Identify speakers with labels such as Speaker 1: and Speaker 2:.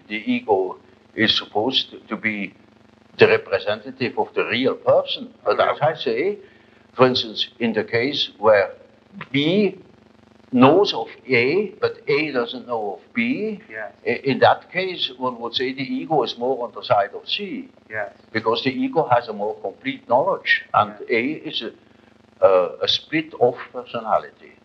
Speaker 1: the ego is supposed to be the representative of the real person. But as I say, for instance, in the case where B knows of A, but A doesn't know of B,
Speaker 2: yes.
Speaker 1: In that case, one would say the ego is more on the side of C.
Speaker 2: Yes.
Speaker 1: Because the ego has a more complete knowledge, and
Speaker 2: yes.
Speaker 1: A is a split-off personality.